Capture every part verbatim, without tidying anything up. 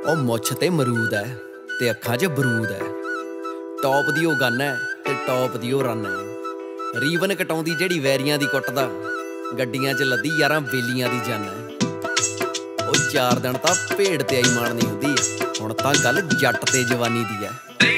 ਉਹ ਮੁੱਛ ਤੇ ਮਰੂਦ ਹੈ ਤੇ ਅੱਖਾਂ 'ਚ ਬਰੂਦ ਹੈ। ਟੌਪ ਦੀ ਉਹ ਗਨ ਹੈ ਤੇ ਟੌਪ ਦੀ ਉਹ ਰਨ ਹੈ। ਰੀਵਨ ਕਟਾਉਂਦੀ ਜਿਹੜੀ ਵੈਰੀਆਂ ਦੀ ਕੁੱਟਦਾ, ਗੱਡੀਆਂ 'ਚ ਲੱਦੀ ਯਾਰਾਂ ਬੇਲੀਆਂ ਦੀ ਜਨ ਹੈ। ਉਹ ਚਾਰ ਦਿਨ ਤਾਂ ਭੇਡ ਤੇ ਆਈ ਮਾਰਨੀ ਹੁੰਦੀ ਹੈ, ਹੁਣ ਤਾਂ ਗੱਲ ਜੱਟ ਤੇ ਜਵਾਨੀ ਦੀ ਹੈ।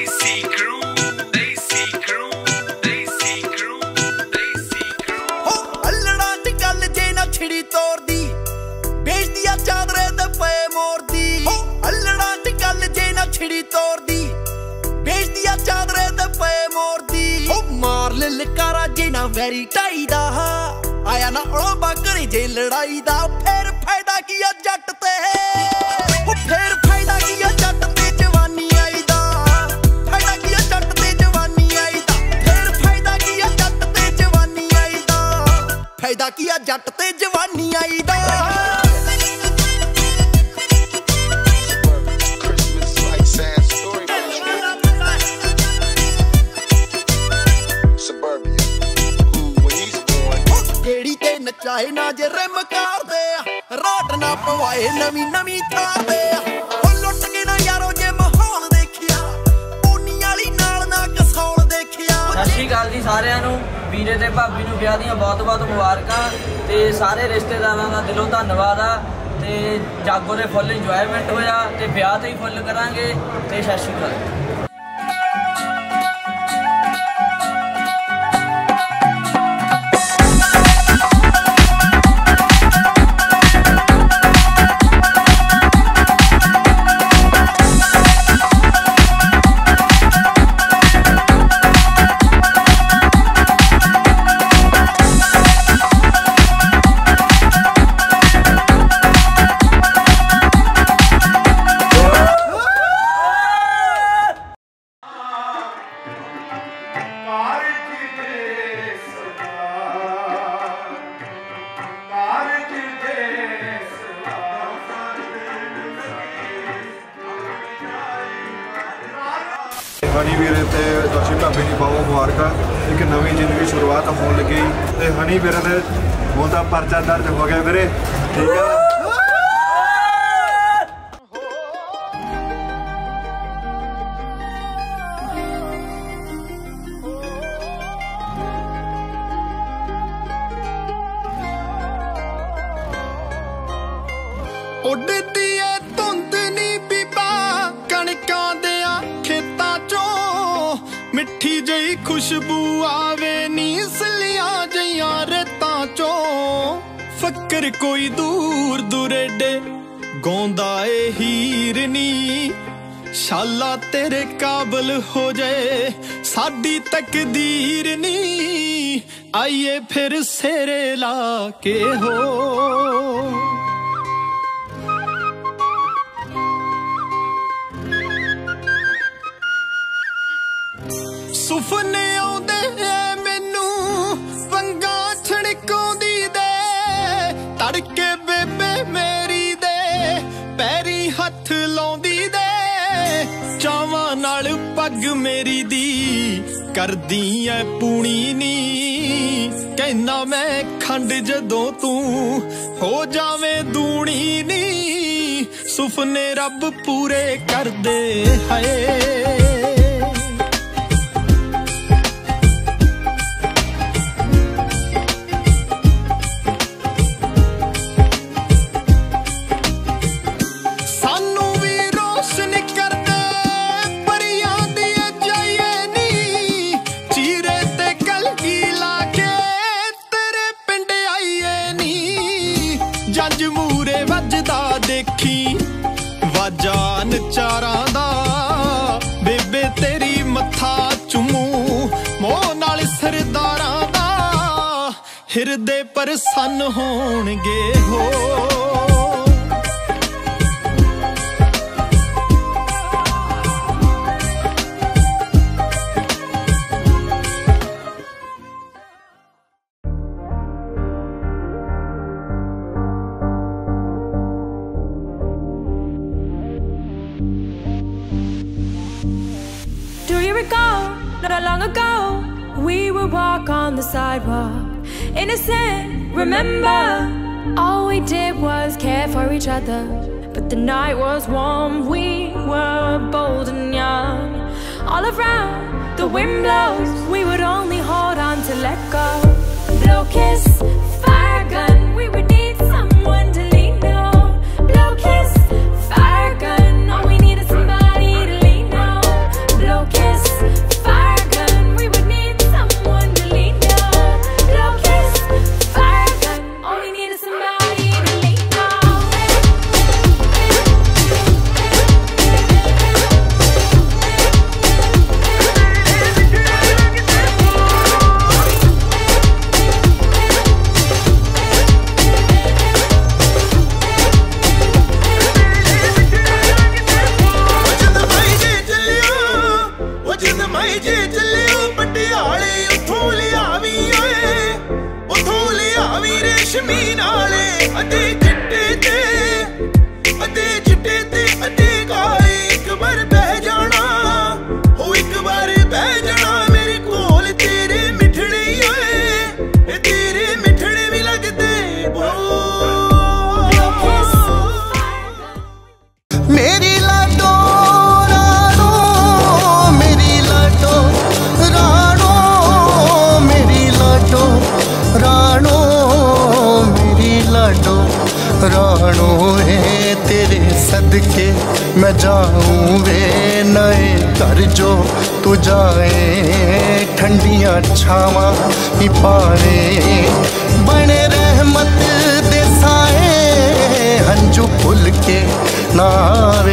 ਛਿੜੀ ਤੋਰਦੀ ਵੇਚਦੀ ਆ ਚਾਦਰੇ ਤੇ ਪਏ ਮੋਰਦੀ। ਅੱਲੜਾਂ ਚ ਗੱਲ ਜੇ ਨਾ ਛਿੜੀ ਤੋਰਦੀ ਵੇਚਦੀ ਆ ਚਾਦਰੇ ਤੇ ਪਏ ਮੋਰਦੀ। ਉਹ ਮਾਰ ਲੈ ਲਕਾਰਾ ਜੇ ਨਾ ਵੈਰੀ ਢਾਈ ਦਾ, ਆਇਆ ਨਾ ਉਲੰਬਾ ਘਰੇ ਜੇ ਲੜਾਈ ਦਾ। ਫੇਰ ਫਾਇਦਾ ਕੀ ਆ ਜੱਟ ਤੇ, ਉਹ ਫੇਰ ਫਾਇਦਾ ਕੀ ਆ ਜੱਟ ਤੇ ਜਵਾਨੀ ਆਈ ਦਾ। ਫਾਇਦਾ ਕੀ ਆ ਜੱਟ ਤੇ ਜਵਾਨੀ ਆਈ ਦਾ। ਫੇਰ ਫਾਇਦਾ ਕੀ ਆ ਜੱਟ ਤੇ ਜਵਾਨੀ ਆਈ ਦਾ। ਫਾਇਦਾ ਕੀ ਆ ਜੱਟ ਤੇ ਜਵਾਨੀ ਆਈ ਦਾ। ਜਿਹੜੀ ਤੇ ਨਚਾਏ ਨਾ ਜੇ ਰਿਮ ਕਰਦੇ ਆ, ਰਾਟ ਨਾ ਪਵਾਏ ਨਵੀਂ ਨਵੀਂ ਥਾਂ ਤੇ। ਉਹ ਲੁੱਟ ਕੇ ਨਾ ਯਾਰੋ ਜੇ ਮਾਹੌਲ ਦੇਖਿਆ, ਪੂਨੀ ਵਾਲੀ ਨਾਲ ਨਾ ਕਸੌਲ ਦੇਖਿਆ। ਸਤਿ ਸ਼੍ਰੀ ਅਕਾਲ ਜੀ ਸਾਰਿਆਂ ਨੂੰ। ਵੀਰੇ ਤੇ ਭਾਬੀ ਨੂੰ ਵਿਆਹ ਦੀਆਂ ਬਹੁਤ ਬਹੁਤ ਮੁਬਾਰਕਾਂ ਤੇ ਸਾਰੇ ਰਿਸ਼ਤੇਦਾਰਾਂ ਦਾ ਦਿਲੋਂ ਧੰਨਵਾਦ ਆ। ਤੇ ਜਾਗੋ ਦੇ ਫੁੱਲ ਇੰਜੋਇਮੈਂਟ ਹੋਇਆ ਤੇ ਵਿਆਹ ਤੇ ਹੀ ਫੁੱਲ ਕਰਾਂਗੇ ਤੇ ਸਤਿ ਸ਼੍ਰੀ ਅਕਾਲ। ਹਨੀ ਵੀਰੇ ਤੇ ਦੋਸ਼ੀ ਭਾਬੀ ਦੀ ਬਹੁਤ ਮੁਬਾਰਕਾਂ। ਇੱਕ ਨਵੀਂ ਜ਼ਿੰਦਗੀ ਸ਼ੁਰੂਆਤ ਹੋਣ ਲੱਗੀ ਤੇ ਹਨੀ ਵੀਰੇ ਦੇ ਹੁਣ ਤਾਂ ਪਰਚਾ ਦਰਜ ਹੋ ਗਿਆ ਵੀਰੇ, ਠੀਕ ਹੈ। ਉੱਡਦੀ ਏ ਧੁੰਦ ਨੀ ਬੀਬਾ ਕਣਕਾਂ ਦੇ ਖੇਤਾਂ ਚੋਂ, ਮਿੱਠੀ ਜਿਹੀ ਖੁਸ਼ਬੂ ਆਵੇ ਨੀ ਸਲੀਆਂ ਜਿਹੀਆਂ ਰੇਤਾਂ ਚੋਂ। ਫੱਕਰ ਕੋਈ ਦੂਰ ਦੁਰੇਡੇ ਗਾਉਂਦਾ ਏ ਹੀਰ ਨੀ, ਸ਼ਾਲਾ ਤੇਰੇ ਕਾਬਲ ਹੋ ਜਾਏ ਸਾਡੀ ਤਕਦੀਰ ਨੀ। ਆਈਏ ਫਿਰ ਸੇਰੇ ਲਾ ਕੇ ਹੋ, ਸੁਪਨੇ ਆਉਂਦੇ ਐ ਮੈਨੂੰ ਵੰਗਾਂ ਛੜਕਾਉਂਦੀ ਦੇ। ਤੜਕੇ ਬੇਬੇ ਮੇਰੀ ਦੇ ਪੈਰੀ ਹੱਥ ਲਾਉਂਦੀ ਦੇ। ਚਾਵਾਂ ਨਾਲ ਪੱਗ ਮੇਰੀ ਦੀ ਕਰਦੀ ਐ ਪੂਣੀ ਨੀ। ਕਹਿਣਾ ਮੈਂ ਖੰਡ ਜਦੋਂ ਤੂੰ ਹੋ ਜਾਵੇਂ ਦੂਣੀ ਨੀ। ਸੁਪਨੇ ਰੱਬ ਪੂਰੇ ਕਰਦੇ ਹਾਏ। ਜੰਜ ਮੂਰੇ ਵੱਜਦਾ ਦੇਖੀ ਵਾਜਾਂ ਨਚਾਰਾਂ ਦਾ, ਬੇਬੇ ਤੇਰੀ ਮੱਥਾ ਚੁੰਮੂ ਮੋਹ ਨਾਲ ਸਰਦਾਰਾਂ ਦਾ। ਹਿਰਦੇ ਪ੍ਰਸੰਨ ਹੋਣਗੇ ਹੋ। Not long ago, we would walk on the sidewalk, innocent, remember? All we did was care for each other. But The night was warm, we were bold and young. All around, the wind blows, we would only hold on to let go. Blow kiss, fire gun, we would need someone to lean on. Blow kiss, fire gun, all we need is somebody to lean on. Blow kiss, fire gun, we would need someone to lean on. Blow kiss, fire gun, all we need is somebody to lean on. रानो है तेरे सदके मैं जाऊं वे नए घर जो तू जाए ठंडियां छावां ही पावे बने रहमत दे साए हंजू भुल के नावे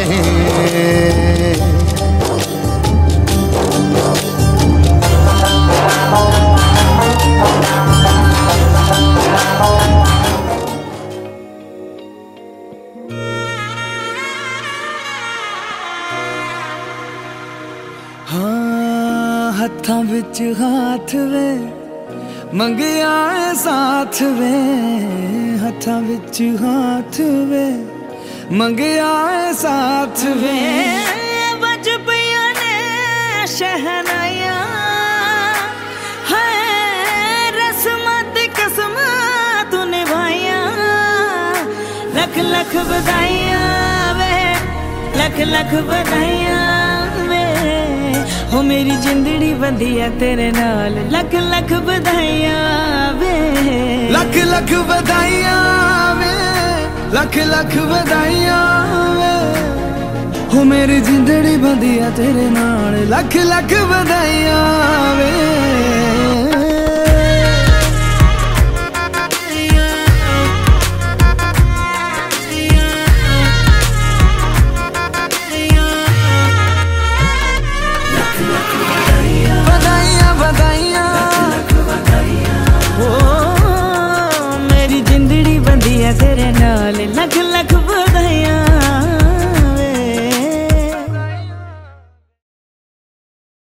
हत्थां विच हाथ वे मंगिया साथ वे हत्थां विच हाथ वे मंगिया साथ वे बज पिया ने शहनाया है रस्मत कसम तू निभाया लख लख बधाइयां वे लख लख बधाइयां हो मेरी जिंदड़ी बंधी है तेरे नाल लख लख बधाइयां वे लख लख बधाइयां वे लख लख बधाइयां वे हो मेरी जिंदड़ी बंधी है तेरे नाल लख लख बधाइयां वे